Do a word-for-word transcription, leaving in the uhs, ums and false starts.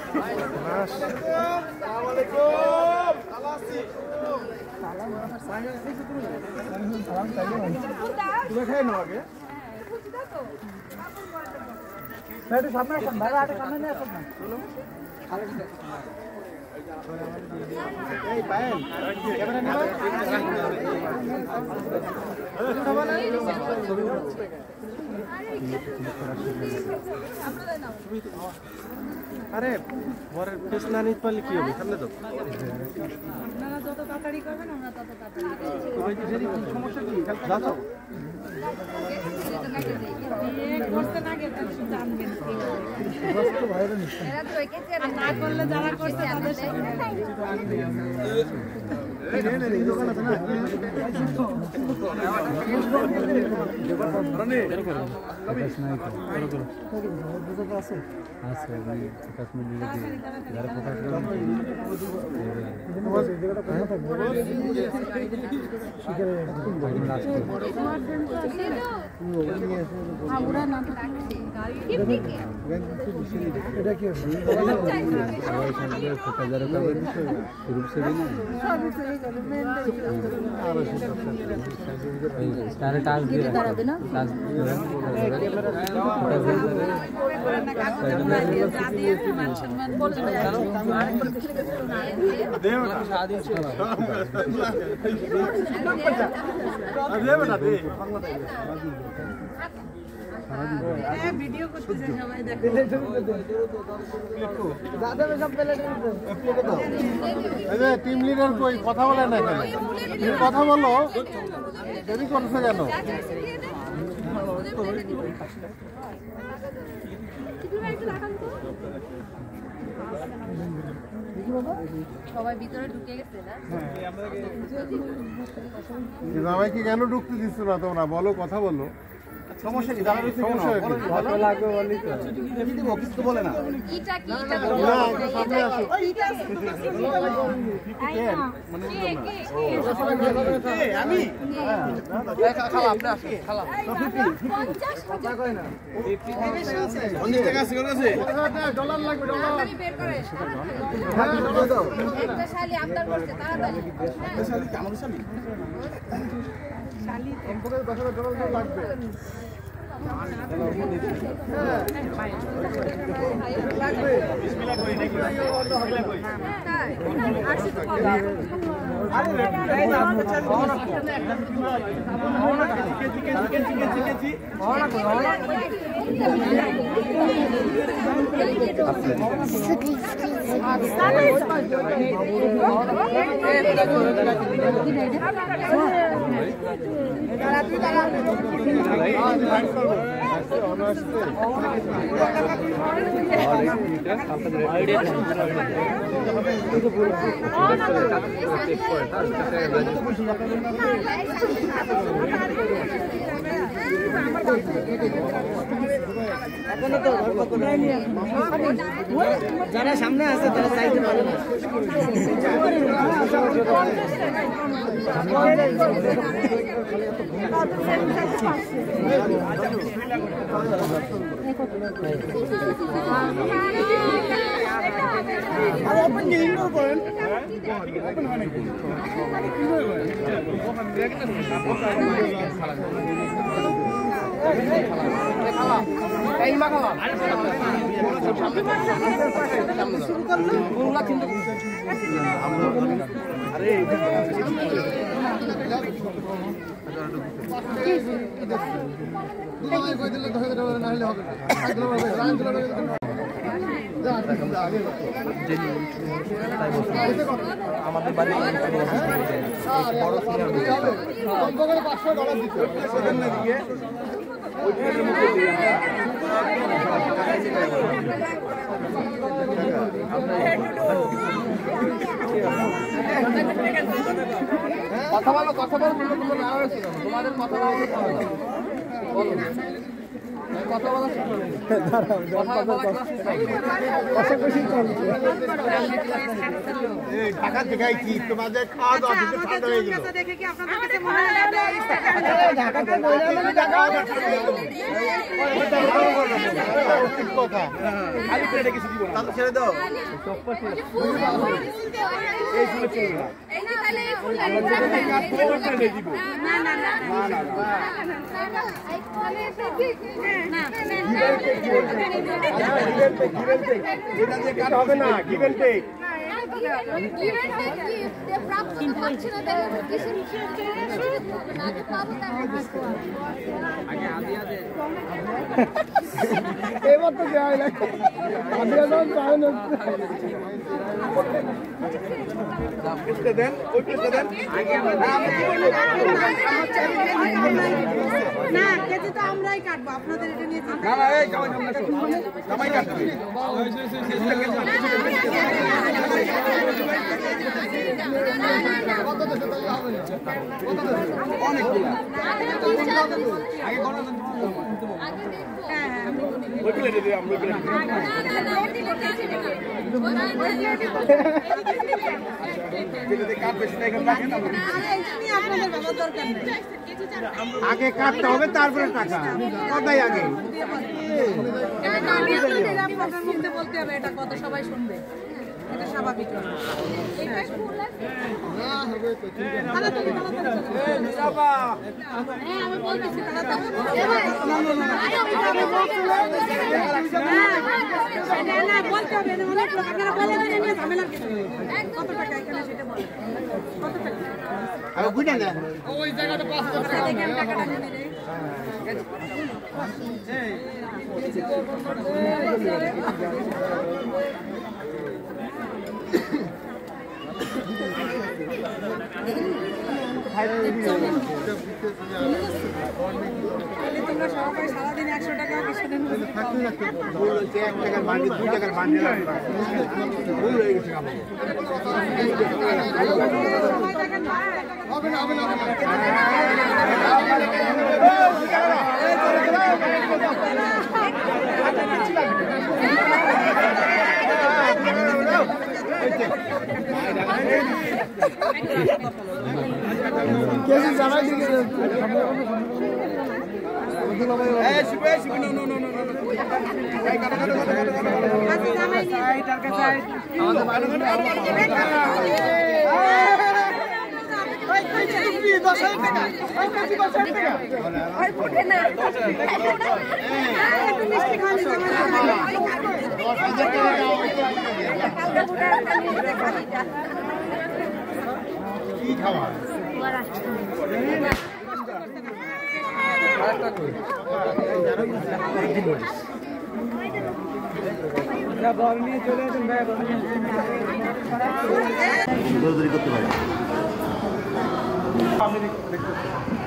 আরে বরের পেছ না নিতে পারলে কি হবে? সামনে তো আপনারা যত তাড়াতাড়ি করবেন আমরা তত তাড়াতাড়ি সমস্যা কি? যাও করতে না গেলে জানবেন না করলে যারা করছে তাদের সামনে सारे टास्क दिए कराबे ना मान सम्मान बोलते देव ना शादी देव ना दे ए वीडियो করতে যাই সবাই দেখো দাদা में सब पहले এই যে টিম লিডার কই কথা বলে না কেন? তুমি কথা বলো, দেরি করছো কেন? সবাই ভিতরে ঢুকে গেছে না জামাই কি কেন ঢুকতে দিচ্ছ না তোমরা? বলো, কথা বলো। সমস্যা কি? দাঁড়া রইছে কেন? ভালো লাগবে বলি তো। কি দিব? কিছু তো বলে না। এটা কি এটা না, সামনে আসো। মানে আমি খালা আপনি আসেন খালা পঞ্চাশ কথা কই না। অনেক টাকা আছে কাছে। ডলার লাগবে ডলার। বের করে হ্যাঁ দাও। একটা শালি আবদার করতে তাড়াতাড়ি শালি আমার শালি। শালি কম্পিউটার দশ হাজার ডলার লাগবে। বিসমিল্লাহ কই নাকি? বিসমিল্লাহ কই? আসি তো পাবে আরে এই না আপনি চালু করুন। ওনা কেজি কেজি কেজি কেজি কেজি। ওনা কই ওনা। যারা সামনে আছে তারা চাইতে পারে না ওপেন যে ইনডোর করেন ওপেন মানে কি এই মা খালা শুরু করলো ওগুলা চিন্তা আরে কই দিলে দশ হাজার টাকা না হলে হবে আমাদের বাড়ি পাঁচশো ডলার দিতে কথা বলো কথা বলো তোমাদের কথা বলো ঢাকা থেকে কি তোমাদের খাওয়া দাওয়া দিতে ঠান্ডা হয়ে গেল দেখে কি আপনাদের কাছে মনে হয় ঢাকাতে কথা খালি প্লেটে কিছু দিব না ছেড়ে দাও এই ফুলে চলবে না এই যে তাহলে এই ফুল আমরা প্লেটে দিব না না না না না এটা দিয়ে কাট হবে না গিভ এন্ড টেক এবার তো যায় না আদিয়া দাও যায় না পিছতে দেন ওই পিছতে দেন না কেজি তো আমরাই কাটবো আপনাদের এটা নিয়ে চিন্তা না না এই জামাই সামনে আসো জামাই কাটবে অনেকগুলা আগে কোন ওই প্লেটে দিই আমরা প্লেটে প্লেটে কাট বেশি না এখানে রাখেন আপনাদের বাবার দরকার নেই আগে কাটতে হবে তারপরে টাকা কথাই আগে আপনার মুখে বলতে হবে এটা কত সবাই শুনবে এটা স্বাভাবিক বলতে হবে অনেক লোক আপনারা বলে দেবেন ঝামেলা কত টাকা এখানে সেটা বলেন কত টাকা আমি বুঝা না ওই জায়গাটা পাঁচ হাজার টাকা দেখেন টাকাটা নিয়ে রে তোমরা সবাই সারাদিন একশো টাকা ভুল হয়েছে এক টাকার বান্ডিল দুই টাকার বান্ডিল ভুল হয়ে গেছে আমার হবে না হবে না কেজি জানাই দিকে এই শিবে শিবে no no no no no এই কাটা কাটা কাটা কাটা কাছে জামাই নিয়ে এটার কাছে আমাদের ভালো করে ওই কেজি কি দশ হাজার টাকা ওই কেজি দশ হাজার টাকা ওই ফুটে না একটু মিষ্টি খাওয়ালে জামাই কি খাওয়া দৌড়দৌড়ি করতে পারি